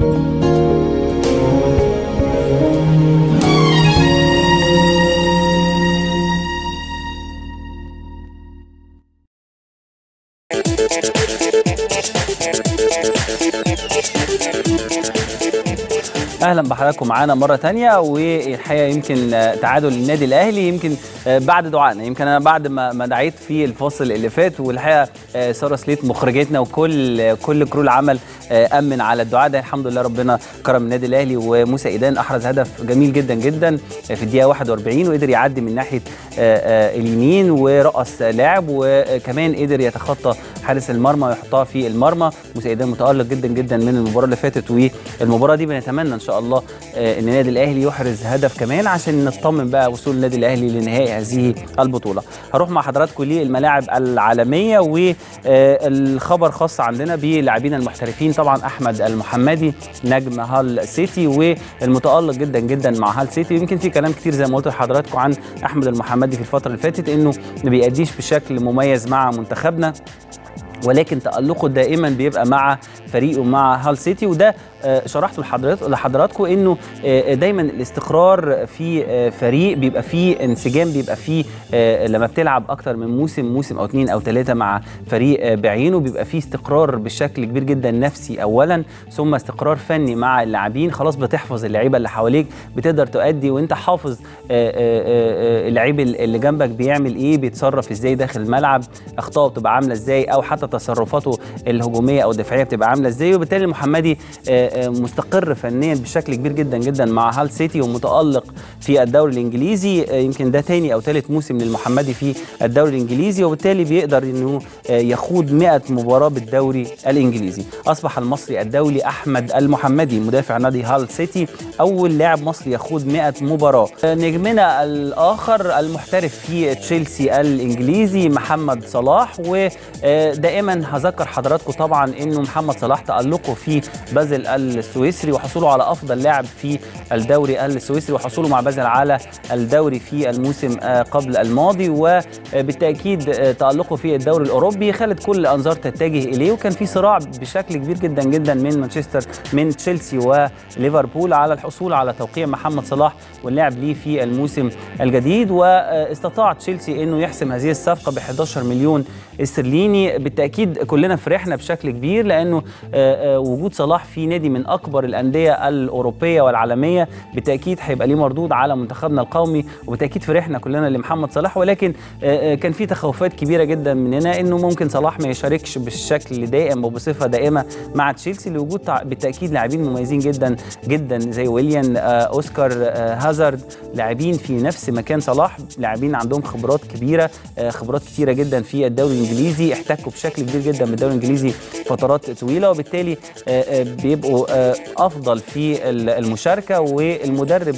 اهلا بحضراتكم معانا مره ثانيه. والحقيقه يمكن تعادل النادي الاهلي يمكن بعد دعائنا، يمكن انا بعد ما دعيت في الفاصل اللي فات، والحقيقه ساره سليت مخرجتنا وكل كرو العمل امن على الدعاء ده. الحمد لله ربنا كرم النادي الاهلي، وموسى ايدان احرز هدف جميل جدا جدا في الدقيقه 41 وقدر يعدي من ناحيه اليمين ورقص لاعب، وكمان قدر يتخطى حارس المرمى ويحطها في المرمى. موسى ايدان متالق جدا جدا من المباراه اللي فاتت، والمباراه دي بنتمنى ان شاء الله ان النادي الاهلي يحرز هدف كمان عشان نطمن بقى وصول النادي الاهلي لنهائي هذه البطوله. هروح مع حضراتكم للملاعب العالميه، والخبر خاص عندنا بلاعبين المحترفين. طبعا احمد المحمدي نجم هال سيتي والمتالق جدا جدا مع هال سيتي. يمكن في كلام كتير زي ما قلت لحضراتكم عن احمد المحمدي في الفتره اللي فاتت انه ما بيأديش بشكل مميز مع منتخبنا، ولكن تألقه دائما بيبقى مع فريقه مع هال سيتي، وده شرحت لحضراتكم انه دايما الاستقرار في فريق بيبقى فيه انسجام، بيبقى فيه لما بتلعب اكتر من موسم او 2 أو 3 مع فريق بعينه بيبقى فيه استقرار بشكل كبير جدا نفسي اولا، ثم استقرار فني مع اللاعبين. خلاص بتحفظ اللعيبه اللي حواليك، بتقدر تؤدي وانت حافظ اللعيب اللي جنبك بيعمل ايه، بيتصرف ازاي داخل الملعب، اخطائه بتبقى عامله ازاي، او حتى تصرفاته الهجوميه او الدفاعيه بتبقى عامله ازاي. وبالتالي المحمدي مستقر فنيا بشكل كبير جدا جدا مع هال سيتي ومتألق في الدوري الانجليزي. يمكن ده ثاني او ثالث موسم للمحمدي في الدوري الانجليزي، وبالتالي بيقدر انه يخوض 100 مباراه بالدوري الانجليزي. اصبح المصري الدولي احمد المحمدي مدافع نادي هال سيتي اول لاعب مصري يخوض 100 مباراه. نجمنا الاخر المحترف في تشيلسي الانجليزي محمد صلاح، ودائما هذكر حضراتكم طبعا انه محمد صلاح تألقه في بازل السويسري وحصوله على افضل لاعب في الدوري السويسري، وحصوله مع بازل على الدوري في الموسم قبل الماضي، وبالتاكيد تألقه في الدوري الاوروبي خلت كل الانظار تتجه اليه. وكان في صراع بشكل كبير جدا جدا من تشيلسي وليفربول على الحصول على توقيع محمد صلاح واللعب ليه في الموسم الجديد، واستطاع تشيلسي انه يحسم هذه الصفقه ب 11 مليون استرليني. بالتاكيد كلنا فرحنا بشكل كبير لانه وجود صلاح في نادي من اكبر الانديه الاوروبيه والعالميه بالتاكيد هيبقى ليه مردود على منتخبنا القومي، وبالتاكيد فرحنا كلنا لمحمد صلاح. ولكن كان في تخوفات كبيره جدا مننا انه ممكن صلاح ما يشاركش بالشكل دائم وبصفه دائمه مع تشيلسي لوجود بالتاكيد لاعبين مميزين جدا جدا زي ويليان، اوسكار، هازارد، لاعبين في نفس مكان صلاح، لاعبين عندهم خبرات كبيره، خبرات كتيره جدا في الدوري الانجليزي، احتكوا بشكل كبير جدا بالدوري الانجليزي فترات طويله، وبالتالي بيبقوا افضل في المشاركه. والمدرب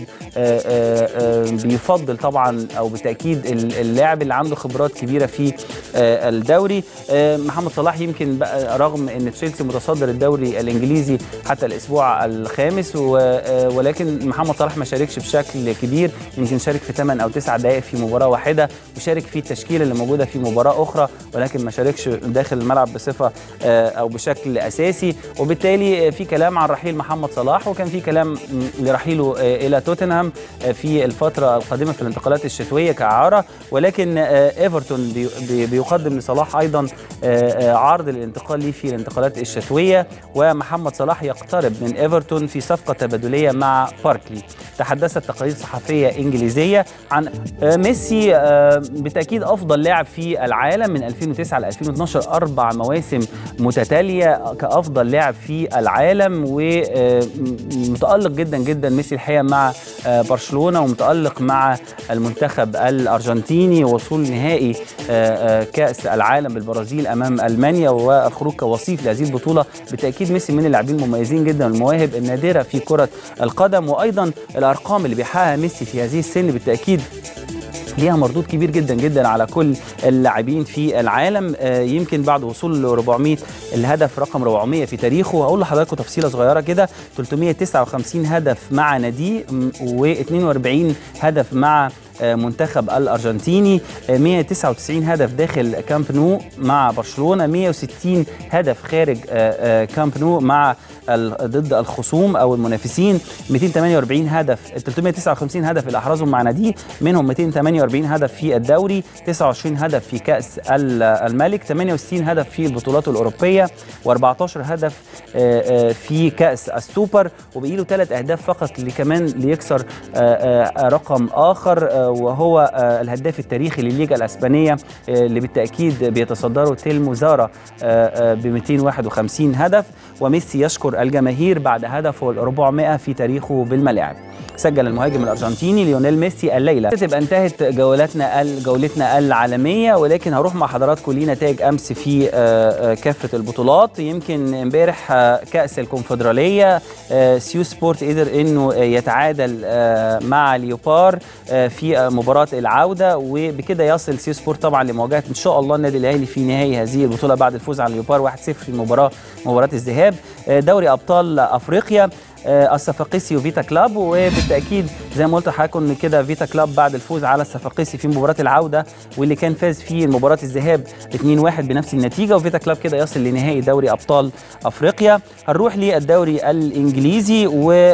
بيفضل طبعا او بالتاكيد اللاعب اللي عنده خبرات كبيره في الدوري. محمد صلاح يمكن بقى رغم ان تشيلسي متصدر الدوري الانجليزي حتى الاسبوع الخامس، ولكن محمد صلاح ما شاركش بشكل كبير، يمكن شارك في 8 أو 9 دقائق في مباراه واحده، وشارك في التشكيله اللي موجوده في مباراه اخرى، ولكن ما شاركش داخل الملعب بصفه او بشكل اساسي. وبالتالي في كلام عن رحيل محمد صلاح، وكان في كلام لرحيله الى توتنهام في الفتره القادمه في الانتقالات الشتويه كاعاره، ولكن ايفرتون بيقدم لصلاح ايضا عرض للانتقال ليه في الانتقالات الشتويه، ومحمد صلاح يقترب من ايفرتون في صفقه تبادليه مع باركلي. تحدثت تقارير صحفيه انجليزيه عن ميسي بالتاكيد افضل لاعب في العالم من 2009 ل 2012، 4 مواسم متتاليه كافضل لاعب في العالم، ومتالق جدا جدا ميسي الحقيقه مع برشلونه، ومتالق مع المنتخب الارجنتيني، وصول نهائي كاس العالم بالبرازيل امام المانيا والخروج كوصيف لهذه البطوله. بالتاكيد ميسي من اللاعبين المميزين جدا والمواهب النادره في كره القدم، وايضا الارقام اللي بيحققها ميسي في هذه السن بالتاكيد ليها مردود كبير جدا جدا على كل اللاعبين في العالم. يمكن بعد وصول ل 400 الهدف رقم 400 في تاريخه. هقول لحضراتكم تفصيله صغيره كده: 359 هدف مع ناديه، و42 هدف مع منتخب الأرجنتيني، 199 هدف داخل كامب نو مع برشلونة، 160 هدف خارج كامب نو مع ضد الخصوم أو المنافسين، 248 هدف، 359 هدف اللي أحرزهم مع ناديه، منهم 248 هدف في الدوري، 29 هدف في كأس الملك، 68 هدف في البطولات الأوروبية، و14 هدف في كأس السوبر، وبقي له 3 أهداف فقط كمان ليكسر رقم آخر، وهو الهداف التاريخي للليجا الأسبانية اللي بالتأكيد بيتصدره تيلمو زارا ب 251 هدف. وميسي يشكر الجماهير بعد هدفه ال400 في تاريخه بالملاعب. سجل المهاجم الارجنتيني ليونيل ميسي الليله. تبقى انتهت جولتنا العالميه، ولكن هروح مع حضراتكم لنتائج امس في كافه البطولات. يمكن امبارح كاس الكونفدراليه سيو سبورت قدر انه يتعادل مع ليوبار في مباراه العوده، وبكده يصل سيو سبورت طبعا لمواجهه ان شاء الله النادي الاهلي في نهائي هذه البطوله بعد الفوز على ليوبار 1-0 في مباراه الذهاب. دوري ابطال افريقيا الصفاقسي وفيتا كلاب، وبالتاكيد زي ما قلت لحضراتكم كده فيتا كلاب بعد الفوز على الصفاقسي في مباراه العوده واللي كان فاز في مباراه الذهاب 2-1 بنفس النتيجه، وفيتا كلاب كده يصل لنهائي دوري ابطال افريقيا. هنروح للدوري الانجليزي،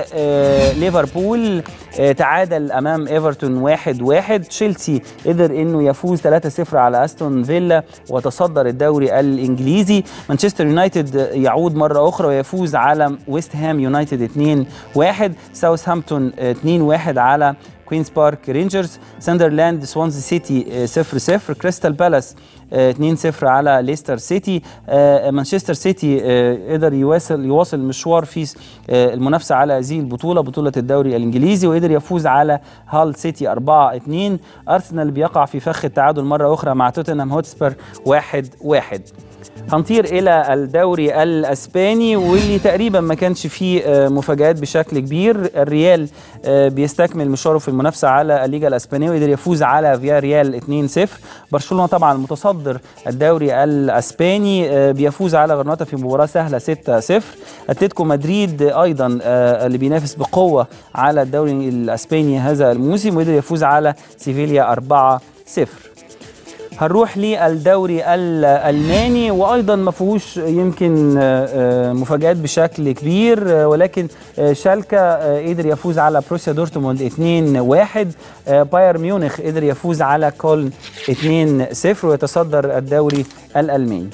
وليفربول تعادل امام ايفرتون 1-1. تشيلسي قدر انه يفوز 3-0 على استون فيلا وتصدر الدوري الانجليزي. مانشستر يونايتد يعود مره اخرى ويفوز على ويست هام يونايتد 2-1. ساوثهامبتون 2-1 على كوينز بارك رينجرز. ساندرلاند سوانزي سيتي 0-0. كريستال بالاس 2-0 على ليستر سيتي. مانشستر سيتي قدر يواصل مشوار في المنافسه على هذه البطوله، بطوله الدوري الانجليزي، وقدر يفوز على هال سيتي 4-2. ارسنال بيقع في فخ التعادل مره اخرى مع توتنهام هوتسبير 1-1. هنطير الى الدوري الاسباني واللي تقريبا ما كانش فيه مفاجآت بشكل كبير. الريال بيستكمل مشواره في المنافسه على الليجا الاسبانيه وقدر يفوز على فيا ريال 2-0. برشلونه طبعا متصدر الدوري الاسباني بيفوز على غرناطه في مباراه سهله 6-0. اتلتيكو مدريد ايضا اللي بينافس بقوه على الدوري الاسباني هذا الموسم وقدر يفوز على سيفيليا 4-0. هنروح للدوري الألماني وايضا ما فيهوش يمكن مفاجآت بشكل كبير، ولكن شالكا قدر يفوز على بروسيا دورتموند 2-1. باير ميونخ قدر يفوز على كولن 2-0 ويتصدر الدوري الألماني.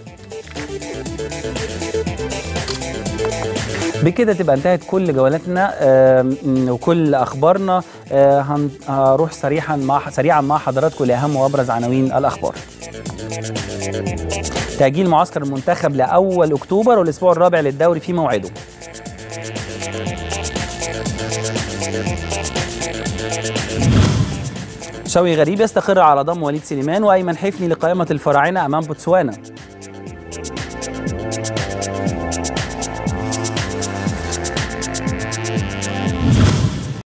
بكده تبقى انتهت كل جولاتنا وكل اخبارنا. هروح سريعا مع حضراتكم لاهم وابرز عناوين الاخبار. تأجيل معسكر المنتخب لاول اكتوبر والاسبوع الرابع للدوري في موعده. شوقي غريب يستقر على ضم وليد سليمان وايمن حفني لقائمه الفراعنه امام بوتسوانا.